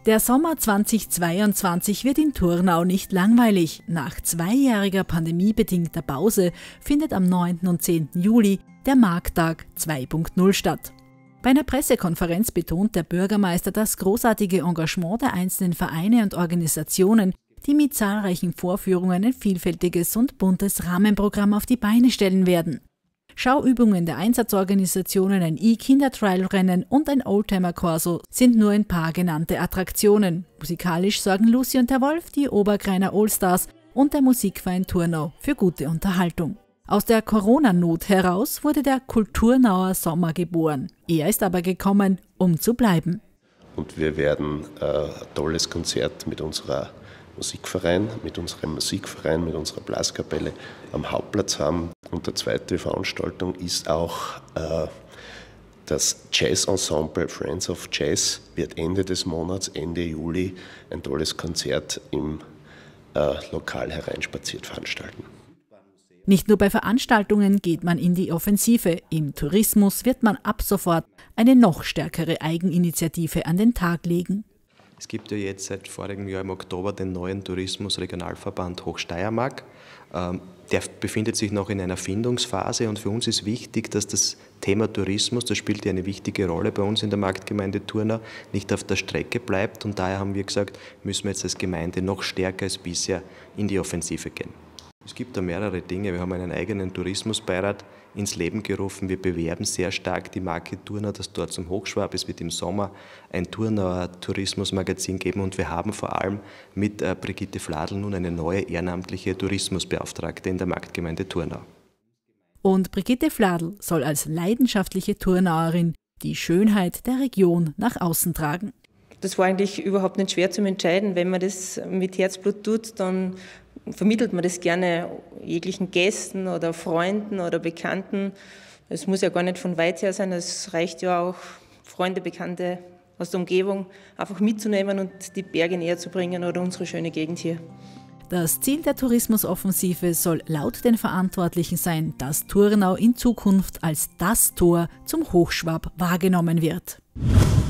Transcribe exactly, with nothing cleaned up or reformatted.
Der Sommer zweitausendzweiundzwanzig wird in Turnau nicht langweilig. Nach zweijähriger pandemiebedingter Pause findet am neunten und zehnten Juli der Markttag zwei Punkt null statt. Bei einer Pressekonferenz betont der Bürgermeister das großartige Engagement der einzelnen Vereine und Organisationen, die mit zahlreichen Vorführungen ein vielfältiges und buntes Rahmenprogramm auf die Beine stellen werden. Schauübungen der Einsatzorganisationen, ein E-Kinder-Trial-Rennen und ein Oldtimer-Corso sind nur ein paar genannte Attraktionen. Musikalisch sorgen Lucy und der Wolf, die Obergreiner Allstars und der Musikverein Turnau für gute Unterhaltung. Aus der Corona-Not heraus wurde der Kulturnauer Sommer geboren. Er ist aber gekommen, um zu bleiben. Und wir werden äh, ein tolles Konzert mit unserer Musikverein, mit unserem Musikverein, mit unserer Blaskapelle am Hauptplatz haben. Und die zweite Veranstaltung ist auch äh, das Jazz-Ensemble Friends of Jazz wird Ende des Monats, Ende Juli, ein tolles Konzert im äh, Lokal Hereinspaziert veranstalten. Nicht nur bei Veranstaltungen geht man in die Offensive. Im Tourismus wird man ab sofort eine noch stärkere Eigeninitiative an den Tag legen. Es gibt ja jetzt seit vorigem Jahr im Oktober den neuen Tourismusregionalverband Hochsteiermark. Der befindet sich noch in einer Findungsphase und für uns ist wichtig, dass das Thema Tourismus, das spielt ja eine wichtige Rolle bei uns in der Marktgemeinde Turnau, nicht auf der Strecke bleibt und daher haben wir gesagt, müssen wir jetzt als Gemeinde noch stärker als bisher in die Offensive gehen. Es gibt da mehrere Dinge. Wir haben einen eigenen Tourismusbeirat ins Leben gerufen. Wir bewerben sehr stark die Marke Turnau, das Tor zum Hochschwab. Es wird im Sommer ein Turnauer Tourismusmagazin geben und wir haben vor allem mit äh, Brigitte Fladl nun eine neue ehrenamtliche Tourismusbeauftragte in der Marktgemeinde Turnau. Und Brigitte Fladl soll als leidenschaftliche Turnauerin die Schönheit der Region nach außen tragen. Das war eigentlich überhaupt nicht schwer zu entscheiden. Wenn man das mit Herzblut tut, dann vermittelt man das gerne jeglichen Gästen oder Freunden oder Bekannten. Es muss ja gar nicht von weit her sein, es reicht ja auch, Freunde, Bekannte aus der Umgebung einfach mitzunehmen und die Berge näher zu bringen oder unsere schöne Gegend hier. Das Ziel der Tourismusoffensive soll laut den Verantwortlichen sein, dass Turnau in Zukunft als das Tor zum Hochschwab wahrgenommen wird.